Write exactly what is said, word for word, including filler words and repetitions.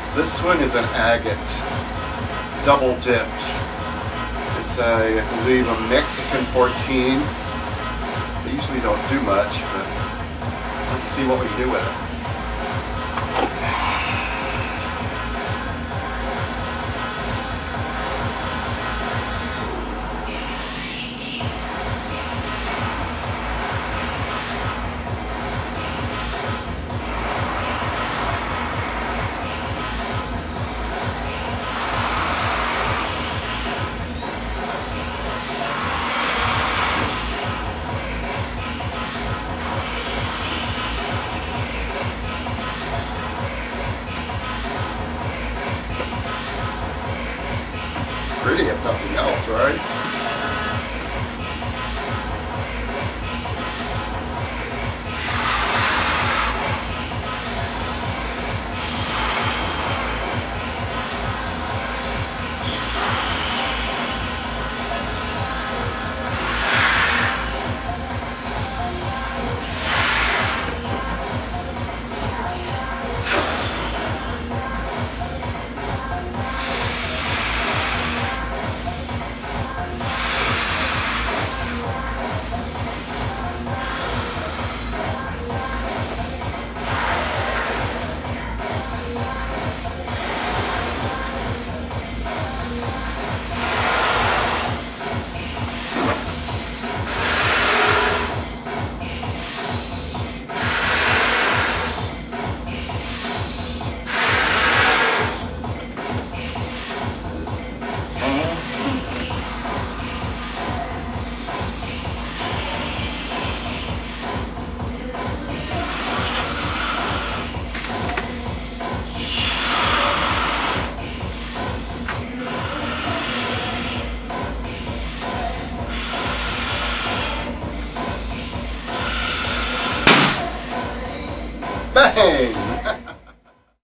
This one is an agate, double dipped. It's a, I believe, a Mexican fourteen. They usually don't do much, but let's see what we can do with it. Pretty if nothing else, right? Bang!